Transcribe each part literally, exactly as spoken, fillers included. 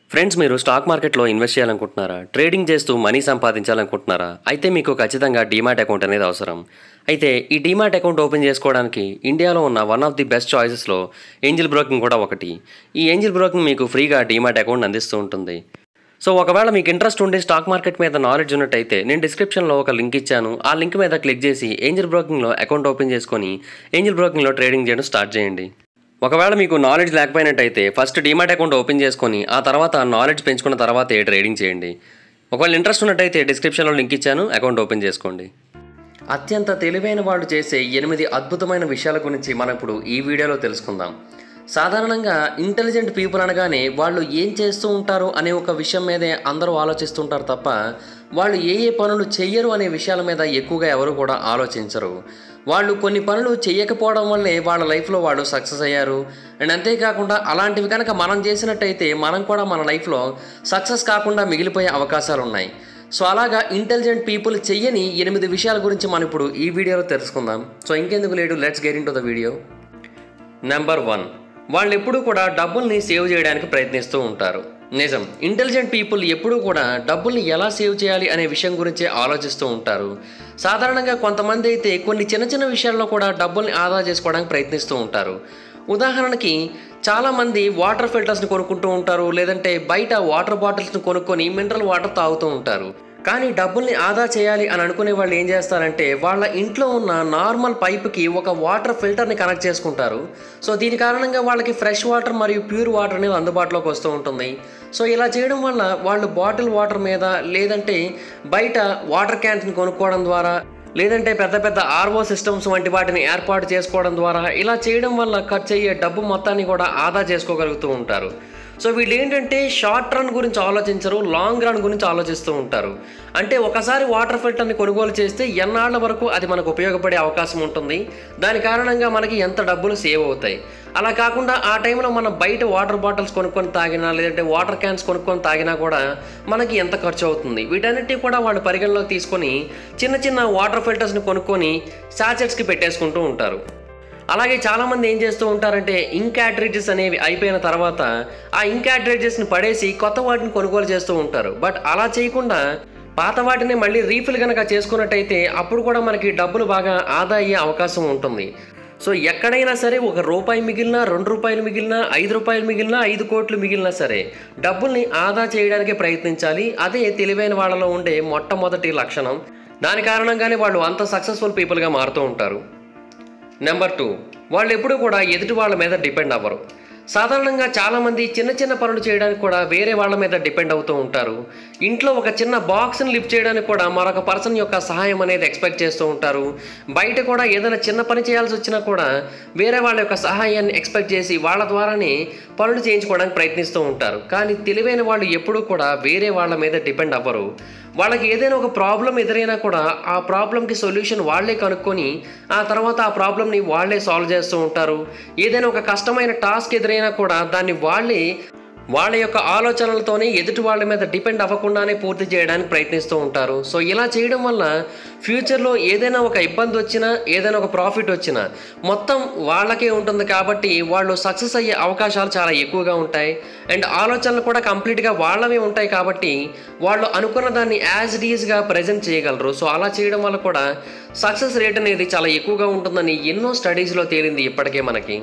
Friends, మీరు stock మార్కెట్లో invest చేయాలనుకుంటున్నారా? ట్రేడింగ్ చేస్తూ మనీ సంపాదించాలనుకుంటున్నారా? అయితే మీకు ఖచ్చితంగా డీమాట్ అకౌంట్ అనేది అవసరం. అయితే ఈ డీమాట్ అకౌంట్ ఓపెన్ చేసుకోవడానికి ఇండియాలో ఉన్న వన్ ఆఫ్ ది బెస్ట్ చాయిసెస్లో ఏంజిల్ బ్రోకింగ్ కూడా ఒకటి. ఈ ఏంజిల్ బ్రోకింగ్ మీకు ఫ్రీగా డీమాట్ అకౌంట్ అందిస్తూ ఉంటుంది. సో ఒకవేళ మీకు ఇంట్రెస్ట్ ఉండి స్టాక్ మార్కెట్ మీద నాలెడ్జ్ ఉన్నట్టయితే నేను డిస్క్రిప్షన్లో ఒక లింక్ ఇచ్చాను. ఆ లింక్ మీద క్లిక్ చేసి ఏంజిల్ బ్రోకింగ్లో అకౌంట్ ఓపెన్ చేసుకొని ఏంజిల్ బ్రోకింగ్లో ట్రేడింగ్ చేయడం స్టార్ట్ చేయండి. ఒకవేళ మీకు నాలెడ్జ్ లేకపోయినట్టయితే ఫస్ట్ డీమాట్ అకౌంట్ ఓపెన్ చేసుకొని ఆ తర్వాత నాలెడ్జ్ పెంచుకున్న తర్వాతే ట్రేడింగ్ చేయండి. ఒకవేళ ఇంట్రెస్ట్ ఉన్నట్టయితే డిస్క్రిప్షన్లో లింక్ ఇచ్చాను, అకౌంట్ ఓపెన్ చేసుకోండి. అత్యంత తెలివైన వాళ్ళు చేసే ఎనిమిది అద్భుతమైన విషయాల గురించి మనం ఇప్పుడు ఈ వీడియోలో తెలుసుకుందాం. సాధారణంగా ఇంటెలిజెంట్ పీపుల్ అనగానే వాళ్ళు ఏం చేస్తూ ఉంటారు అనే ఒక విషయం మీదే అందరూ ఆలోచిస్తుంటారు తప్ప వాళ్ళు ఏ ఏ పనులు చెయ్యరు అనే విషయాల మీద ఎక్కువగా ఎవరు కూడా ఆలోచించరు. వాళ్ళు కొన్ని పనులు చేయకపోవడం వల్లే వాళ్ళ లైఫ్లో వాళ్ళు సక్సెస్ అయ్యారు. అండ్ అంతేకాకుండా అలాంటివి కనుక మనం చేసినట్టయితే మనం కూడా మన లైఫ్లో సక్సెస్ కాకుండా మిగిలిపోయే అవకాశాలు ఉన్నాయి. సో అలాగా ఇంటెలిజెంట్ పీపుల్ చెయ్యని ఎనిమిది విషయాల గురించి మనం ఇప్పుడు ఈ వీడియోలో తెలుసుకుందాం. సో ఇంకెందుకు లేడు, let's get into the video. Number one, వాళ్ళు ఎప్పుడూ కూడా డబ్బుల్ని సేవ్ చేయడానికి ప్రయత్నిస్తూ ఉంటారు. నిజం, ఇంటెలిజెంట్ పీపుల్ ఎప్పుడూ కూడా డబ్బుల్ని ఎలా సేవ్ చేయాలి అనే విషయం గురించే ఆలోచిస్తూ ఉంటారు. సాధారణంగా కొంతమంది అయితే కొన్ని చిన్న చిన్న విషయాల్లో కూడా డబ్బుల్ని ఆదా చేసుకోవడానికి ప్రయత్నిస్తూ ఉంటారు. ఉదాహరణకి చాలామంది వాటర్ ఫిల్టర్స్ని కొనుక్కుంటూ ఉంటారు, లేదంటే బయట వాటర్ బాటిల్స్ని కొనుక్కొని మినరల్ వాటర్ తాగుతూ ఉంటారు. కానీ డబ్బుల్ని ఆదా చేయాలి అని అనుకునే వాళ్ళు ఏం చేస్తారంటే వాళ్ళ ఇంట్లో ఉన్న నార్మల్ పైప్కి ఒక వాటర్ ఫిల్టర్ని కనెక్ట్ చేసుకుంటారు. సో దీని కారణంగా వాళ్ళకి ఫ్రెష్ వాటర్ మరియు ప్యూర్ వాటర్ అనేది అందుబాటులోకి వస్తూ ఉంటుంది. సో ఇలా చేయడం వల్ల వాళ్ళు బాటిల్ వాటర్ మీద, లేదంటే బయట వాటర్ క్యాన్స్ని కొనుక్కోవడం ద్వారా, లేదంటే పెద్ద పెద్ద ఆర్ఓ సిస్టమ్స్ వంటి వాటిని ఏర్పాటు చేసుకోవడం ద్వారా ఇలా చేయడం వల్ల ఖర్చు అయ్యే డబ్బు మొత్తాన్ని కూడా ఆదా చేసుకోగలుగుతూ ఉంటారు. సో వీళ్ళు ఏంటంటే షార్ట్ రన్ గురించి ఆలోచించరు, లాంగ్ రన్ గురించి ఆలోచిస్తూ ఉంటారు. అంటే ఒకసారి వాటర్ ఫిల్టర్ని కొనుగోలు చేస్తే ఎన్నాళ్ళ వరకు అది మనకు ఉపయోగపడే అవకాశం ఉంటుంది, దాని కారణంగా మనకి ఎంత డబ్బులు సేవ్ అవుతాయి. అలా కాకుండా ఆ టైంలో మనం బయట వాటర్ బాటిల్స్ కొనుక్కొని తాగినా, లేదంటే వాటర్ క్యాన్స్ కొనుక్కొని తాగినా కూడా మనకి ఎంత ఖర్చు అవుతుంది, వీటన్నిటి కూడా వాళ్ళు పరిగణలోకి తీసుకొని చిన్న చిన్న వాటర్ ఫిల్టర్స్ని కొనుక్కొని శాచెట్స్కి పెట్టేసుకుంటూ ఉంటారు. అలాగే చాలామంది ఏం చేస్తూ ఉంటారంటే ఇంక్ క్యాట్రిడ్జెస్ అనేవి అయిపోయిన తర్వాత ఆ ఇంక్ క్యాట్రిడ్జెస్ని పడేసి కొత్త వాటిని కొనుగోలు చేస్తూ ఉంటారు. బట్ అలా చేయకుండా పాత వాటిని మళ్ళీ రీఫిల్ కనుక చేసుకున్నట్టయితే అప్పుడు కూడా మనకి డబ్బులు బాగా ఆదా అయ్యే అవకాశం ఉంటుంది. సో ఎక్కడైనా సరే ఒక రూపాయి మిగిలినా, రెండు రూపాయలు మిగిలినా, ఐదు రూపాయలు మిగిలినా, ఐదు కోట్లు మిగిలినా సరే డబ్బుల్ని ఆదా చేయడానికే ప్రయత్నించాలి. అదే తెలివైన వాళ్ళలో ఉండే మొట్టమొదటి లక్షణం. దాని కారణంగానే వాళ్ళు అంత సక్సెస్ఫుల్ పీపుల్గా మారుతూ ఉంటారు. నెంబర్ టూ, వాళ్ళు ఎప్పుడూ కూడా ఎదుటి వాళ్ళ మీద డిపెండ్ అవ్వరు. సాధారణంగా చాలామంది చిన్న చిన్న పనులు చేయడానికి కూడా వేరే వాళ్ళ మీద డిపెండ్ అవుతూ ఉంటారు. ఇంట్లో ఒక చిన్న బాక్స్ని లిఫ్ట్ చేయడానికి కూడా మరొక పర్సన్ యొక్క సహాయం అనేది ఎక్స్పెక్ట్ చేస్తూ ఉంటారు. బయట కూడా ఏదైనా చిన్న పని చేయాల్సి వచ్చినా కూడా వేరే వాళ్ళ యొక్క సహాయాన్ని ఎక్స్పెక్ట్ చేసి వాళ్ళ ద్వారానే పనులు చేయించుకోవడానికి ప్రయత్నిస్తూ ఉంటారు. కానీ తెలివైన వాళ్ళు ఎప్పుడూ కూడా వేరే వాళ్ళ మీద డిపెండ్ అవ్వరు. వాళ్ళకి ఏదైనా ఒక ప్రాబ్లం ఎదురైనా కూడా ఆ ప్రాబ్లంకి సొల్యూషన్ వాళ్ళే కనుక్కొని ఆ తర్వాత ఆ ప్రాబ్లమ్ని వాళ్ళే సాల్వ్ చేస్తూ ఉంటారు. ఏదైనా ఒక కష్టమైన టాస్క్ ఎదురైనా కూడా దాన్ని వాళ్ళే వాళ్ళ యొక్క ఆలోచనలతోనే ఎదుటి వాళ్ళ మీద డిపెండ్ అవ్వకుండానే పూర్తి చేయడానికి ప్రయత్నిస్తూ ఉంటారు. సో ఇలా చేయడం వల్ల ఫ్యూచర్లో ఏదైనా ఒక ఇబ్బంది వచ్చినా, ఏదైనా ఒక ప్రాఫిట్ వచ్చినా మొత్తం వాళ్ళకే ఉంటుంది. కాబట్టి వాళ్ళు సక్సెస్ అయ్యే అవకాశాలు చాలా ఎక్కువగా ఉంటాయి. అండ్ ఆలోచనలు కూడా కంప్లీట్గా వాళ్ళవే ఉంటాయి. కాబట్టి వాళ్ళు అనుకున్న దాన్ని యాజ్ ఇట్ ఈజ్గా ప్రజెంట్ చేయగలరు. సో అలా చేయడం వల్ల కూడా సక్సెస్ రేట్ అనేది చాలా ఎక్కువగా ఉంటుందని ఎన్నో స్టడీస్లో తేలింది ఇప్పటికే మనకి.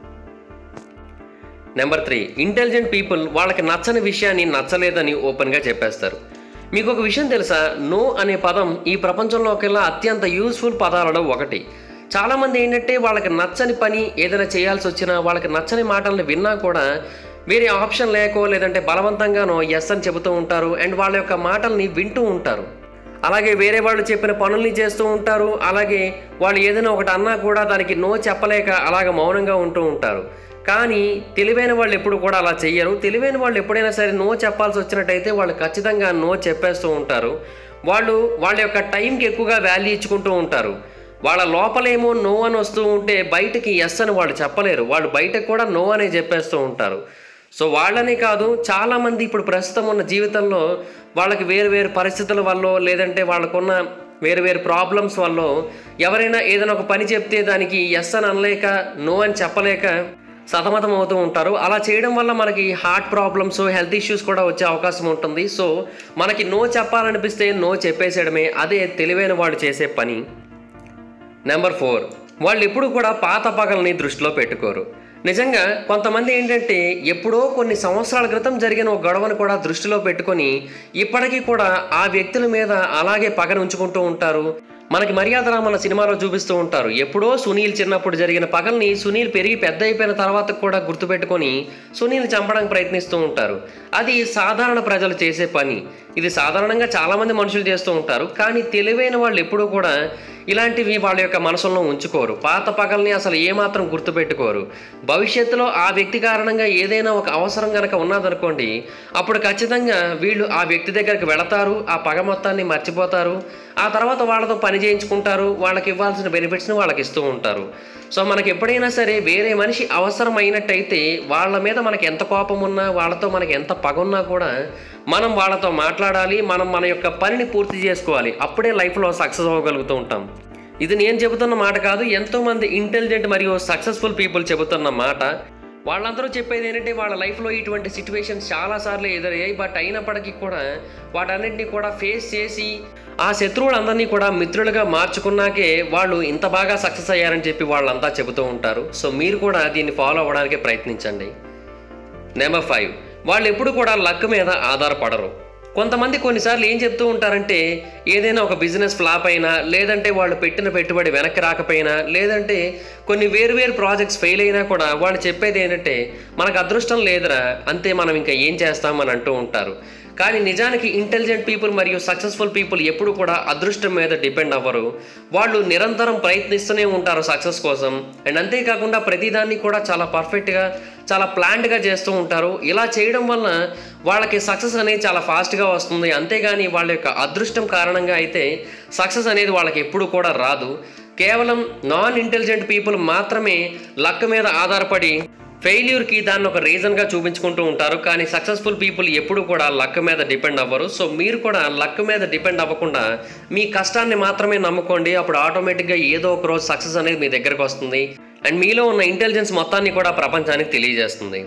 నెంబర్ త్రీ, ఇంటెలిజెంట్ పీపుల్ వాళ్ళకి నచ్చని విషయాన్ని నచ్చలేదని ఓపెన్గా చెప్పేస్తారు. మీకు ఒక విషయం తెలుసా, నో అనే పదం ఈ ప్రపంచంలోకెల్లా అత్యంత యూస్ఫుల్ పదాలలో ఒకటి. చాలామంది ఏంటంటే వాళ్ళకి నచ్చని పని ఏదైనా చేయాల్సి వచ్చినా, వాళ్ళకి నచ్చని మాటలను విన్నా కూడా వేరే ఆప్షన్ లేకో లేదంటే బలవంతంగానో ఎస్ అని చెబుతూ ఉంటారు. అండ్ వాళ్ళ యొక్క మాటల్ని వింటూ ఉంటారు. అలాగే వేరే వాళ్ళు చెప్పిన పనుల్ని చేస్తూ ఉంటారు. అలాగే వాళ్ళు ఏదైనా ఒకటి అన్నా కూడా దానికి నో చెప్పలేక అలాగ మౌనంగా ఉంటూ ఉంటారు. కానీ తెలివైన వాళ్ళు ఎప్పుడు కూడా అలా చెయ్యరు. తెలివైన వాళ్ళు ఎప్పుడైనా సరే నో చెప్పాల్సి వచ్చినట్టయితే వాళ్ళు ఖచ్చితంగా నో చెప్పేస్తూ ఉంటారు. వాళ్ళు వాళ్ళ యొక్క టైంకి ఎక్కువగా వాల్యూ ఇచ్చుకుంటూ ఉంటారు. వాళ్ళ లోపలేమో నో అని వస్తూ ఉంటే బయటకి ఎస్ అని వాళ్ళు చెప్పలేరు. వాళ్ళు బయటకు కూడా నో అనే చెప్పేస్తూ ఉంటారు. సో వాళ్ళనే కాదు, చాలామంది ఇప్పుడు ప్రస్తుతం ఉన్న జీవితంలో వాళ్ళకి వేరు వేరు పరిస్థితుల వల్ల, లేదంటే వాళ్ళకున్న వేరు వేరు ప్రాబ్లమ్స్ వల్ల ఎవరైనా ఏదైనా ఒక పని చెప్తే దానికి ఎస్ అని అనలేక, నో అని చెప్పలేక సతమతం అవుతూ ఉంటారు. అలా చేయడం వల్ల మనకి హార్ట్ ప్రాబ్లమ్స్, హెల్త్ ఇష్యూస్ కూడా వచ్చే అవకాశం ఉంటుంది. సో మనకి నో చెప్పాలనిపిస్తే నో చెప్పేసేయడమే అదే తెలివైన వాళ్ళు చేసే పని. నెంబర్ ఫోర్, వాళ్ళు ఎప్పుడు కూడా పాత పగల్ని దృష్టిలో పెట్టుకోరు. నిజంగా కొంతమంది ఏంటంటే ఎప్పుడో కొన్ని సంవత్సరాల క్రితం జరిగిన ఒక గొడవను కూడా దృష్టిలో పెట్టుకొని ఇప్పటికీ కూడా ఆ వ్యక్తుల మీద అలాగే పగను ఉంచుకుంటూ ఉంటారు. మనకి మర్యాద రామన్న సినిమాలో చూపిస్తూ ఉంటారు, ఎప్పుడో సునీల్ చిన్నప్పుడు జరిగిన పగల్ని సునీల్ పెరిగి పెద్ద అయిపోయిన తర్వాత కూడా గుర్తుపెట్టుకొని సునీల్ని చంపడానికి ప్రయత్నిస్తూ ఉంటారు. అది సాధారణ ప్రజలు చేసే పని. ఇది సాధారణంగా చాలామంది మనుషులు చేస్తూ ఉంటారు. కానీ తెలివైన వాళ్ళు ఎప్పుడూ కూడా ఇలాంటివి వాళ్ళ యొక్క మనసుల్లో ఉంచుకోరు. పాత పగల్ని అసలు ఏమాత్రం గుర్తుపెట్టుకోరు. భవిష్యత్తులో ఆ వ్యక్తి కారణంగా ఏదైనా ఒక అవసరం కనుక ఉన్నదనుకోండి, అప్పుడు ఖచ్చితంగా వీళ్ళు ఆ వ్యక్తి దగ్గరికి వెళతారు, ఆ పగ మొత్తాన్ని మర్చిపోతారు, ఆ తర్వాత వాళ్ళతో పని చేయించుకుంటారు, వాళ్ళకి ఇవ్వాల్సిన బెనిఫిట్స్ని వాళ్ళకి ఇస్తూ ఉంటారు. సో మనకి ఎప్పుడైనా సరే వేరే మనిషి అవసరమైనట్టయితే వాళ్ళ మీద మనకి ఎంత కోపం ఉన్నా, వాళ్ళతో మనకి ఎంత పగ ఉన్నా కూడా మనం వాళ్ళతో మాట్లాడాలి, మనం మన యొక్క పనిని పూర్తి చేసుకోవాలి. అప్పుడే లైఫ్లో సక్సెస్ అవ్వగలుగుతూ ఉంటాం. ఇది నేను చెబుతున్న మాట కాదు, ఎంతోమంది ఇంటెలిజెంట్ మరియు సక్సెస్ఫుల్ పీపుల్ చెబుతున్న మాట. వాళ్ళందరూ చెప్పేది ఏంటంటే వాళ్ళ లైఫ్లో ఇటువంటి సిచ్యువేషన్స్ చాలాసార్లు ఎదురయ్యాయి, బట్ అయినప్పటికీ కూడా వాటన్నిటిని కూడా ఫేస్ చేసి ఆ శత్రువులందరినీ కూడా మిత్రులుగా మార్చుకున్నాకే వాళ్ళు ఇంత బాగా సక్సెస్ అయ్యారని చెప్పి వాళ్ళంతా చెబుతూ ఉంటారు. సో మీరు కూడా దీన్ని ఫాలో అవ్వడానికి ప్రయత్నించండి. నెంబర్ ఫైవ్, వాళ్ళు ఎప్పుడు కూడా లక్ మీద ఆధారపడరు. కొంతమంది కొన్నిసార్లు ఏం చెప్తూ ఉంటారంటే ఏదైనా ఒక బిజినెస్ ఫ్లాప్ అయినా, లేదంటే వాళ్ళు పెట్టిన పెట్టుబడి వెనక్కి రాకపోయినా, లేదంటే కొన్ని వేరు వేరు ప్రాజెక్ట్స్ ఫెయిల్ అయినా కూడా వాళ్ళు చెప్పేది ఏంటంటే మనకు అదృష్టం లేదురా, అంతే, మనం ఇంకా ఏం చేస్తామని అంటూ ఉంటారు. కానీ నిజానికి ఇంటెలిజెంట్ పీపుల్ మరియు సక్సెస్ఫుల్ పీపుల్ ఎప్పుడు కూడా అదృష్టం మీద డిపెండ్ అవ్వరు. వాళ్ళు నిరంతరం ప్రయత్నిస్తూనే ఉంటారు సక్సెస్ కోసం. అండ్ అంతేకాకుండా ప్రతిదాన్ని కూడా చాలా పర్ఫెక్ట్గా, చాలా ప్లాన్డ్గా చేస్తూ ఉంటారు. ఇలా చేయడం వలన వాళ్ళకి సక్సెస్ అనేది చాలా ఫాస్ట్గా వస్తుంది. అంతేగాని వాళ్ళ యొక్క అదృష్టం కారణంగా అయితే సక్సెస్ అనేది వాళ్ళకి ఎప్పుడు కూడా రాదు. కేవలం నాన్ ఇంటెలిజెంట్ పీపుల్ మాత్రమే లక్ మీద ఆధారపడి ఫెయిల్యూర్కి దాన్ని ఒక రీజన్గా చూపించుకుంటూ ఉంటారు. కానీ సక్సెస్ఫుల్ పీపుల్ ఎప్పుడు కూడా లక్ మీద డిపెండ్ అవ్వరు. సో మీరు కూడా లక్ మీద డిపెండ్ అవ్వకుండా మీ కష్టాన్ని మాత్రమే నమ్ముకోండి. అప్పుడు ఆటోమేటిక్గా ఏదో ఒక రోజు సక్సెస్ అనేది మీ దగ్గరకు వస్తుంది అండ్ మీలో ఉన్న ఇంటెలిజెన్స్ మొత్తాన్ని కూడా ప్రపంచానికి తెలియజేస్తుంది.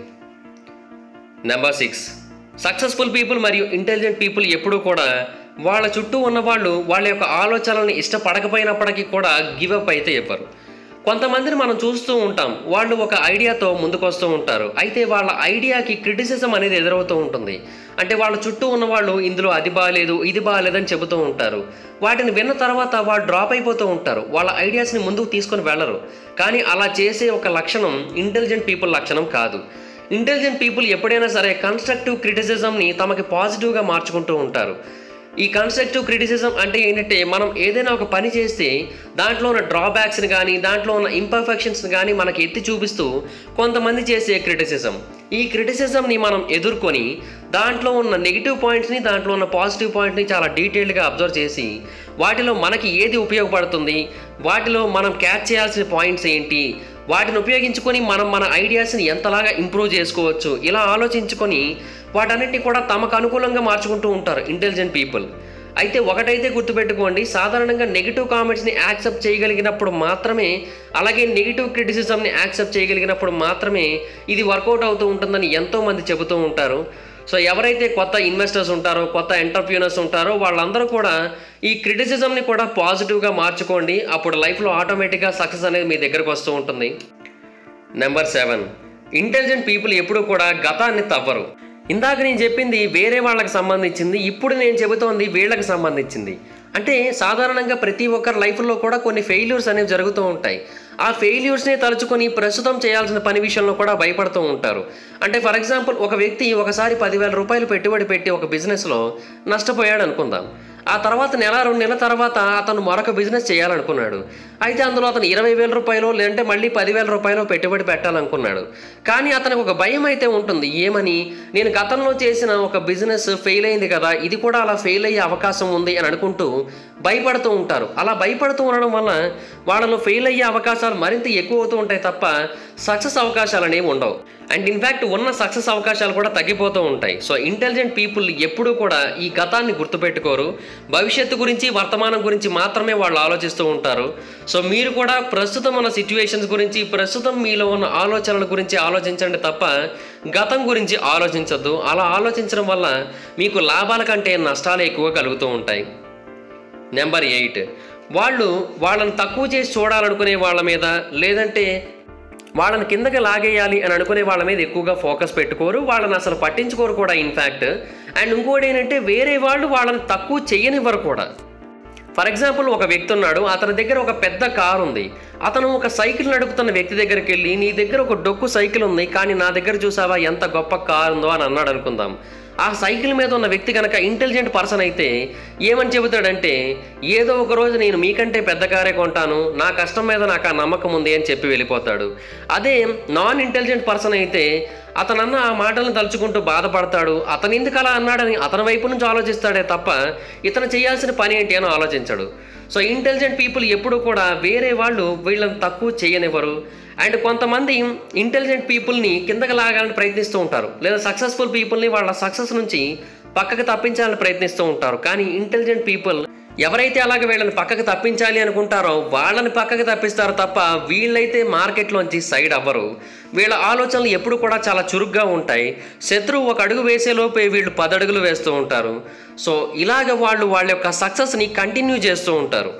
నెంబర్ సిక్స్, సక్సెస్ఫుల్ పీపుల్ మరియు ఇంటెలిజెంట్ పీపుల్ ఎప్పుడు కూడా వాళ్ళ చుట్టూ ఉన్న వాళ్ళు వాళ్ళ యొక్క ఆలోచనలను ఇష్టపడకపోయినప్పటికీ కూడా గివప్ అయితే ఇవ్వరు. కొంతమందిని మనం చూస్తూ ఉంటాం, వాళ్ళు ఒక ఐడియాతో ముందుకు వస్తూ ఉంటారు. అయితే వాళ్ళ ఐడియాకి క్రిటిసిజం అనేది ఎదురవుతూ ఉంటుంది. అంటే వాళ్ళ చుట్టూ ఉన్న వాళ్ళు ఇందులో అది బాగాలేదు, ఇది బాగాలేదని చెబుతూ ఉంటారు. వాటిని విన్న తర్వాత వాళ్ళు డ్రాప్ అయిపోతూ ఉంటారు. వాళ్ళ ఐడియాస్ని ముందుకు తీసుకొని వెళ్ళరు. కానీ అలా చేసే ఒక లక్షణం ఇంటెలిజెంట్ పీపుల్ లక్షణం కాదు. ఇంటెలిజెంట్ పీపుల్ ఎప్పుడైనా సరే కన్స్ట్రక్టివ్ క్రిటిసిజంని తమకి పాజిటివ్గా మార్చుకుంటూ ఉంటారు. ఈ కన్స్ట్రక్టివ్ క్రిటిసిజం అంటే ఏంటంటే మనం ఏదైనా ఒక పని చేస్తే దాంట్లో ఉన్న డ్రాబ్యాక్స్ని కానీ, దాంట్లో ఉన్న ఇంపర్ఫెక్షన్స్ని కానీ మనకి ఎత్తి చూపిస్తూ కొంతమంది చేసే క్రిటిసిజం. ఈ క్రిటిసిజంని మనం ఎదుర్కొని దాంట్లో ఉన్న నెగిటివ్ పాయింట్స్ని, దాంట్లో ఉన్న పాజిటివ్ పాయింట్ని చాలా డీటెయిల్డ్గా అబ్జర్వ్ చేసి వాటిలో మనకి ఏది ఉపయోగపడుతుంది, వాటిలో మనం క్యాచ్ చేయాల్సిన పాయింట్స్ ఏంటి, వాటిని ఉపయోగించుకొని మనం మన ఐడియాస్ని ఎంతలాగా ఇంప్రూవ్ చేసుకోవచ్చు, ఇలా ఆలోచించుకొని వాటన్నిటిని కూడా తమకు అనుకూలంగా మార్చుకుంటూ ఉంటారు ఇంటెలిజెంట్ పీపుల్. అయితే ఒకటైతే గుర్తుపెట్టుకోండి, సాధారణంగా నెగిటివ్ కామెంట్స్ని యాక్సెప్ట్ చేయగలిగినప్పుడు మాత్రమే, అలాగే నెగిటివ్ క్రిటిసిజంని యాక్సెప్ట్ చేయగలిగినప్పుడు మాత్రమే ఇది వర్కౌట్ అవుతూ ఉంటుందని ఎంతోమంది చెబుతూ ఉంటారు. సో ఎవరైతే కొత్త ఇన్వెస్టర్స్ ఉంటారో, కొత్త ఎంటర్ప్రీనర్స్ ఉంటారో వాళ్ళందరూ కూడా ఈ క్రిటిసిజంని కూడా పాజిటివ్గా మార్చుకోండి. అప్పుడు లైఫ్లో ఆటోమేటిక్గా సక్సెస్ అనేది మీ దగ్గరకు వస్తూ ఉంటుంది. నెంబర్ సెవెన్, ఇంటెలిజెంట్ పీపుల్ ఎప్పుడూ కూడా గతాన్ని తవ్వరు. ఇందాక నేను చెప్పింది వేరే వాళ్ళకి సంబంధించింది, ఇప్పుడు నేను చెబుతోంది వీళ్ళకి సంబంధించింది. అంటే సాధారణంగా ప్రతి ఒక్కరి లైఫ్లో కూడా కొన్ని ఫెయిల్యూర్స్ అనేవి జరుగుతూ ఉంటాయి. ఆ ఫెయిల్యూర్స్ని తలుచుకొని ప్రస్తుతం చేయాల్సిన పని విషయంలో కూడా భయపడుతూ ఉంటారు. అంటే ఫర్ ఎగ్జాంపుల్ ఒక వ్యక్తి ఒకసారి పదివేల రూపాయలు పెట్టుబడి పెట్టి ఒక బిజినెస్లో నష్టపోయాడు అనుకుందాం. ఆ తర్వాత నెల రెండు నెలల తర్వాత అతను మరొక బిజినెస్ చేయాలనుకున్నాడు. అయితే అందులో అతను ఇరవై వేల రూపాయలు లేదంటే మళ్ళీ పదివేల రూపాయలు పెట్టుబడి పెట్టాలనుకున్నాడు. కానీ అతనికి ఒక భయం అయితే ఉంటుంది, ఏమని, నేను గతంలో చేసిన ఒక బిజినెస్ ఫెయిల్ అయింది కదా, ఇది కూడా అలా ఫెయిల్ అయ్యే అవకాశం ఉంది అని అనుకుంటూ భయపడుతూ ఉంటారు. అలా భయపడుతూ ఉండడం వల్ల వాళ్ళలో ఫెయిల్ అయ్యే అవకాశాలు మరింత ఎక్కువ అవుతూ ఉంటాయి తప్ప సక్సెస్ అవకాశాలు అనేవి ఉండవు. అండ్ ఇన్ఫ్యాక్ట్ ఉన్న సక్సెస్ అవకాశాలు కూడా తగ్గిపోతూ ఉంటాయి. సో ఇంటెలిజెంట్ పీపుల్ ఎప్పుడూ కూడా ఈ గతాన్ని గుర్తుపెట్టుకోరు, భవిష్యత్తు గురించి, వర్తమానం గురించి మాత్రమే వాళ్ళు ఆలోచిస్తూ ఉంటారు. సో మీరు కూడా ప్రస్తుతం ఉన్న సిచ్యువేషన్స్ గురించి, ప్రస్తుతం మీలో ఉన్న ఆలోచనల గురించి ఆలోచించండి తప్ప గతం గురించి ఆలోచించొద్దు. అలా ఆలోచించడం వల్ల మీకు లాభాల కంటే నష్టాలు ఎక్కువ కలుగుతూ ఉంటాయి. నెంబర్ ఎయిట్, వాళ్ళు వాళ్ళని తక్కువ చేసి చూడాలనుకునే వాళ్ళ మీద, లేదంటే వాళ్ళని కిందకి లాగేయాలి అని అనుకునే వాళ్ళ మీద ఎక్కువగా ఫోకస్ పెట్టుకోరు, వాళ్ళని అసలు పట్టించుకోరు కూడా ఇన్ఫ్యాక్ట్. అండ్ ఇంకోటి ఏంటంటే వేరే వాళ్ళు వాళ్ళని తక్కువ చేయనివ్వరు కూడా. ఫర్ ఎగ్జాంపుల్, ఒక వ్యక్తి ఉన్నాడు, అతని దగ్గర ఒక పెద్ద కారు ఉంది. అతను ఒక సైకిల్ నడుపుతున్న వ్యక్తి దగ్గరికి వెళ్ళి, నీ దగ్గర ఒక డొక్కు సైకిల్ ఉంది కానీ నా దగ్గర చూసావా ఎంత గొప్ప కారు ఉందో అని అన్నాడు అనుకుందాం. ఆ సైకిల్ మీద ఉన్న వ్యక్తి కనుక ఇంటెలిజెంట్ పర్సన్ అయితే ఏమని చెబుతాడంటే, ఏదో ఒక రోజు నేను మీకంటే పెద్ద కారే కొంటాను, నా కష్టం మీద నాకు ఆ నమ్మకం ఉంది అని చెప్పి వెళ్ళిపోతాడు. అదే నాన్ ఇంటెలిజెంట్ పర్సన్ అయితే అతనన్న ఆ మాటలను తలుచుకుంటూ బాధపడతాడు. అతను ఎందుకు అలా అన్నాడని అతని వైపు నుంచి ఆలోచిస్తాడే తప్ప ఇతను చేయాల్సిన పని ఏంటి అని ఆలోచించడు. సో ఇంటెలిజెంట్ పీపుల్ ఎప్పుడు కూడా వేరే వాళ్ళు వీళ్ళని తక్కువ చేయనివ్వరు. అండ్ కొంతమంది ఇంటెలిజెంట్ పీపుల్ని కిందకి లాగాలని ప్రయత్నిస్తూ ఉంటారు, లేదా సక్సెస్ఫుల్ పీపుల్ని వాళ్ళ సక్సెస్ నుంచి పక్కకు తప్పించాలని ప్రయత్నిస్తూ ఉంటారు. కానీ ఇంటెలిజెంట్ పీపుల్ ఎవరైతే అలాగే వీళ్ళని పక్కకు తప్పించాలి అనుకుంటారో వాళ్ళని పక్కకు తప్పిస్తారు తప్ప వీళ్ళైతే మార్కెట్లోంచి సైడ్ అవ్వరు. వీళ్ళ ఆలోచనలు ఎప్పుడు కూడా చాలా చురుగ్గా ఉంటాయి. శత్రువు ఒక అడుగు వేసేలోపే వీళ్ళు పది అడుగులు వేస్తూ ఉంటారు. సో ఇలాగ వాళ్ళు వాళ్ళ యొక్క సక్సెస్ని కంటిన్యూ చేస్తూ ఉంటారు.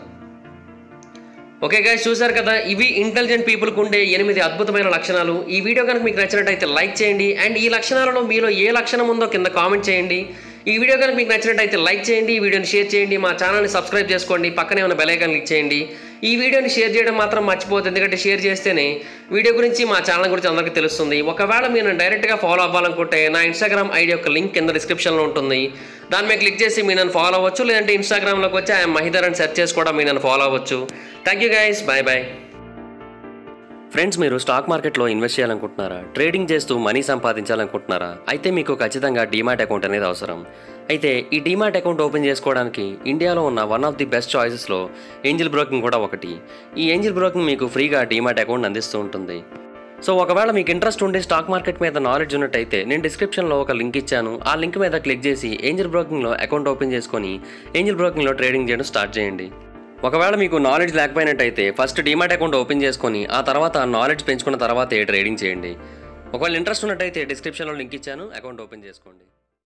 ఓకే గైస్, చూసారు కదా, ఇవి ఇంటెలిజెంట్ పీపుల్కి ఉండే ఎనిమిది అద్భుతమైన లక్షణాలు. ఈ వీడియో కనుక మీకు నచ్చినట్టయితే లైక్ చేయండి. అండ్ ఈ లక్షణాలలో మీలో ఏ లక్షణం ఉందో కింద కామెంట్ చేయండి. ఈ వీడియో కనుక మీకు నచ్చినట్టయితే లైక్ చేయండి, ఈ వీడియోని షేర్ చేయండి, మా ఛానల్ని సబ్స్క్రైబ్ చేసుకోండి, పక్కనే ఉన్న బెల్ ఐకాన్ క్లిక్ చేయండి. ఈ వీడియోని షేర్ చేయడం మాత్రం మర్చిపోతుంది, ఎందుకంటే షేర్ చేస్తేనే వీడియో గురించి మా ఛానల్ గురించి అందరికీ తెలుస్తుంది. ఒకవేళ మీరు డైరెక్ట్గా ఫాలో అవ్వాలనుకుంటే నా ఇన్స్టాగ్రామ్ ఐడి యొక్క లింక్ కింద డిస్క్రిప్షన్లో ఉంటుంది. దాని మీద క్లిక్ చేసి మీరు నన్ను ఫాలో అవ్వచ్చు, లేదంటే ఇన్స్టాగ్రామ్లోకి వచ్చి ఐఎమ్ మహిధర్ అని సెర్చ్ చేసి కూడా మీరు నన్ను ఫాలో అవ్వచ్చు. Thank you guys, bye bye. Friends, మీరు స్టాక్ మార్కెట్లో ఇన్వెస్ట్ చేయాలనుకుంటున్నారా? ట్రేడింగ్ చేస్తూ మనీ సంపాదించాలనుకుంటున్నారా? అయితే మీకు ఖచ్చితంగా డీమాట్ అకౌంట్ అనేది అవసరం. అయితే ఈ డీమాట్ అకౌంట్ ఓపెన్ చేసుకోవడానికి ఇండియాలో ఉన్న వన్ ఆఫ్ ది బెస్ట్ చాయిసెస్లో ఏంజిల్ బ్రోకింగ్ కూడా ఒకటి. ఈ ఏంజిల్ బ్రోకింగ్ మీకు ఫ్రీగా డీమాట్ అకౌంట్ అందిస్తూ ఉంటుంది. సో ఒకవేళ మీకు ఇంట్రెస్ట్ ఉండి స్టాక్ మార్కెట్ మీద నాలెడ్జ్ ఉన్నట్టయితే నేను డిస్క్రిప్షన్లో ఒక లింక్ ఇచ్చాను. ఆ లింక్ మీద క్లిక్ చేసి ఏంజిల్ బ్రోకింగ్లో అకౌంట్ ఓపెన్ చేసుకొని ఏంజిల్ బ్రోకింగ్లో ట్రేడింగ్ చేయడం స్టార్ట్ చేయండి. ఒకవేళ మీకు నాలెడ్జ్ లేకపోయినట్టయితే ఫస్ట్ డీమాట్ అకౌంట్ ఓపెన్ చేసుకొని ఆ తర్వాత నాలెడ్జ్ పెంచుకున్న తర్వాతే ట్రేడింగ్ చేయండి. ఒకవేళ ఇంట్రెస్ట్ ఉన్నట్టయితే డిస్క్రిప్షన్లో లింక్ ఇచ్చాను, అకౌంట్ ఓపెన్ చేసుకోండి.